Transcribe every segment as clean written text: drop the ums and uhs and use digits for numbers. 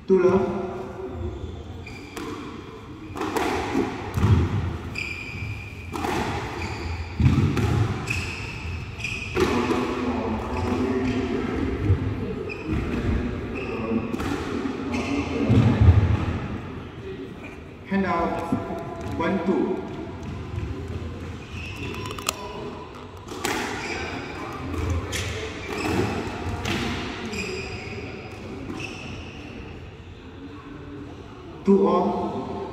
Two love. Hand out 1, 2. Two on.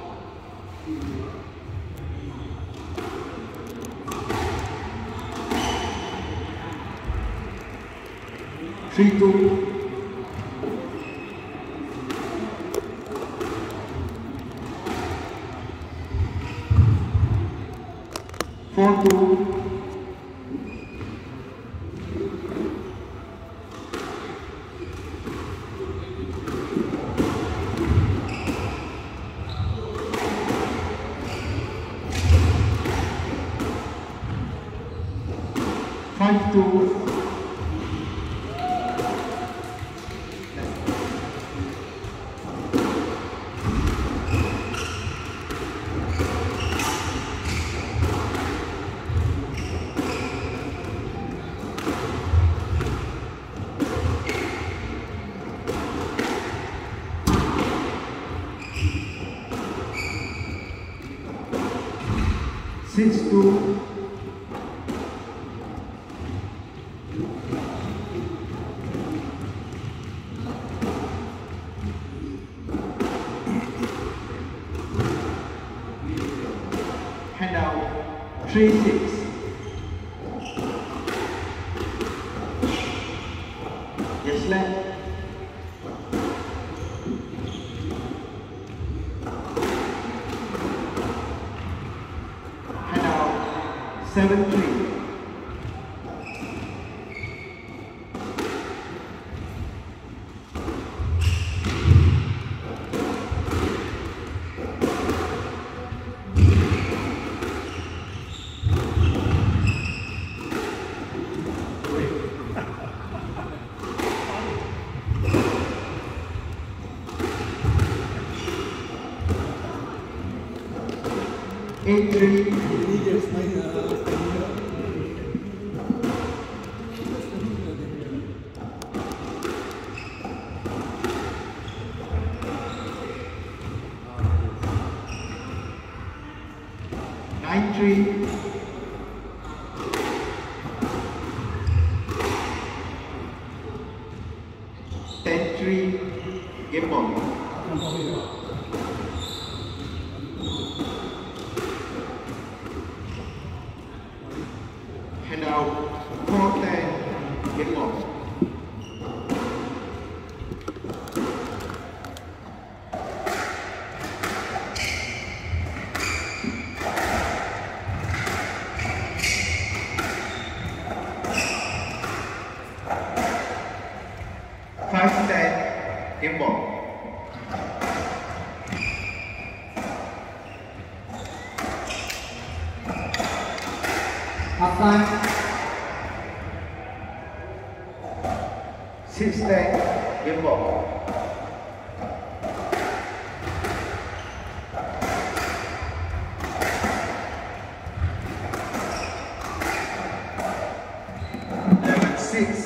Three, two. Four, two. Five, two. Six, two. Hand out 3, 6. Yes, left. Hand out 7, 3. Eight, 3. 9, 3. 10, 3. Game ball. Hand out 4, 10. Game ball. Five, 10. Game ball. Half time. 6, 10. Game ball. Six.